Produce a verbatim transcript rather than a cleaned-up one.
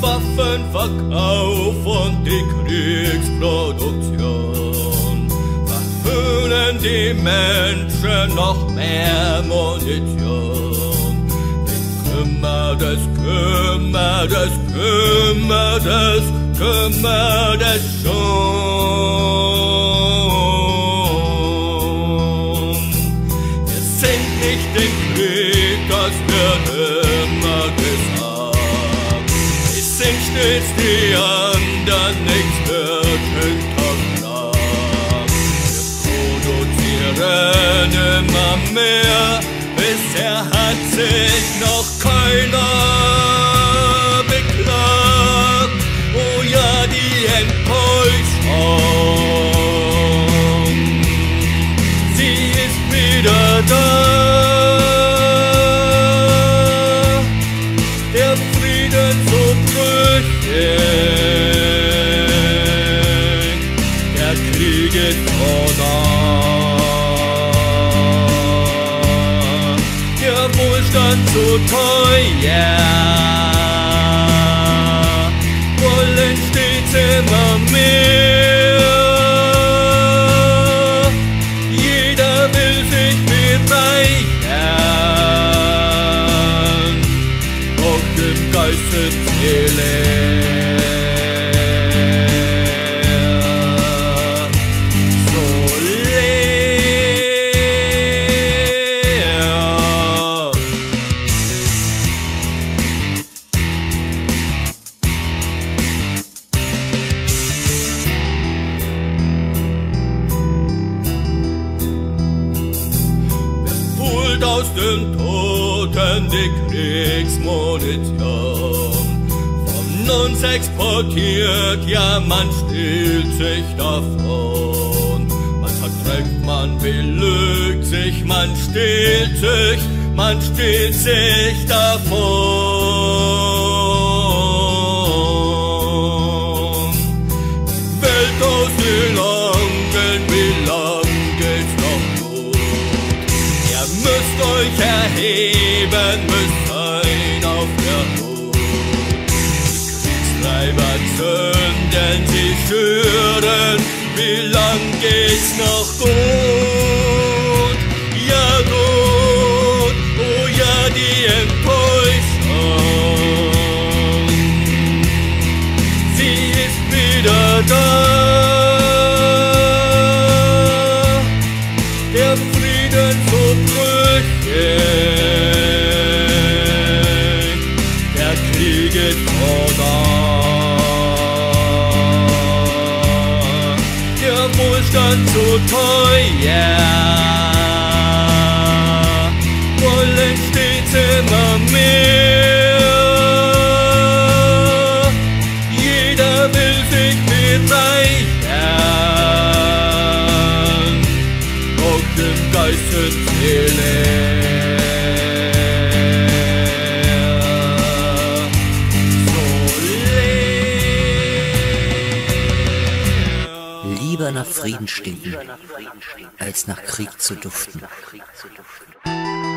Waffenverkauf und die Kriegsproduktion verhöhnen die Menschen noch mehr Munition. Wen kümmert es, kümmert es, kümmert es, kümmert es schon. Wir sind nicht im Krieg, das wird immer gesagt. Wir sind stets die anderen, nichts wird hinterfragt. Wir produzieren immer mehr, bisher hat sich noch keiner beklagt. Oh ja, die Enttäuschung, sie ist wieder da. Der Frieden so brüchig, der Krieg ist vorbei. Der Wohlstand so teuer, wollen stets immer mehr. Jeder will sich bereichern, auch im Geist sind sie leer, so leer. Wer holt aus dem Toten die Kriegsmunition? Von uns exportiert, ja, man stiehlt sich davon. Man verträgt, man belügt sich, man stiehlt sich, man stiehlt sich davon. Die Welt aus den Augen, wie lang geht's noch gut? Ihr müsst euch erheben, müsst sein auf der Hut. Treiber zünden, sie schüren, wie lang geht's noch gut? Ja gut, oh ja, die Enttäuschung, sie ist wieder da. Der Frieden so brüchig, der Krieg ist vorbei. Der Wohlstand so teuer, wollen stets immer mehr. Jeder will sich bereichern, auch im Geist sind sie leer, so leer. Lieber nach Frieden stinken, als nach Krieg zu duften.